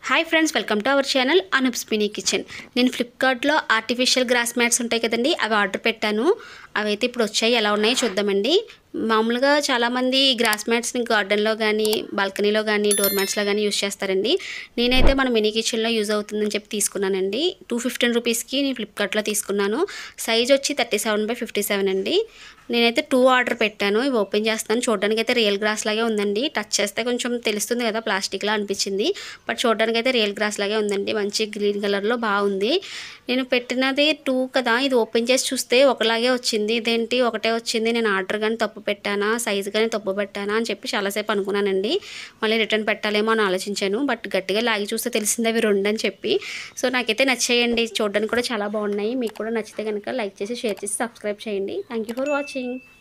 High friends welcome to our channel Anup's mini kitchen. నేను Flipkart లో artificial grass mats ఉంటాయి కదండి, అవి ఆర్డర్ పెట్టాను. అవి అయితే ఇప్పుడు వచ్చాయి. ఎలా ఉన్నాయో చూద్దామండి. మామూలుగా చాలా మంది గ్రాస్ మ్యాట్స్ ని గార్డెన్ లో గాని బాల్కనీలో గాని డోర్ మ్యాట్స్ లా గాని యూస్ చేస్తారండి. నేనైతే మన మినీ కిచెన్ లో యూస్ అవుతుందని చెప్పి తీసుకున్నానండి. 215 రూపీస్ కి నేను ఫ్లిప్కార్ట్ లో తీసుకున్నాను. సైజ్ వచ్చి 37/57 అండి. నేనైతే 2 ఆర్డర్ పెట్టాను. ఇవి ఓపెన్ చేస్తాను. చూడడానికి అయితే రియల్ గ్రాస్ లాగే ఉందండి. టచ్ చేస్తే కొంచెం తెలుస్తుంది కదా, ప్లాస్టిక్ లా అనిపించింది. బట్ చూడడానికి అయితే రియల్ గ్రాస్ లాగే ఉందండి. మంచి గ్రీన్ కలర్ లో బాగుంది. నేను పెట్టినది 2 కదా, ఇది ఓపెన్ చేసి చూస్తే ఒకలాగే వచ్చింది. ఇదేంటి ఒకటే వచ్చింది, నేను ఆర్డర్ కానీ తప్పు పెట్టానా, సైజు కానీ తప్పు పెట్టానా అని చెప్పి చాలాసేపు అనుకున్నానండి. మళ్ళీ రిటర్న్ పెట్టాలేమో అని ఆలోచించాను. బట్ గట్టిగా లాగి చూస్తే తెలిసింది అవి 2 అని చెప్పి. సో నాకైతే నచ్చాయండి. చూడడానికి కూడా చాలా బాగున్నాయి. మీకు కూడా నచ్చితే కనుక లైక్ చేసి షేర్ చేసి సబ్స్క్రైబ్ చేయండి. Thank you for watching.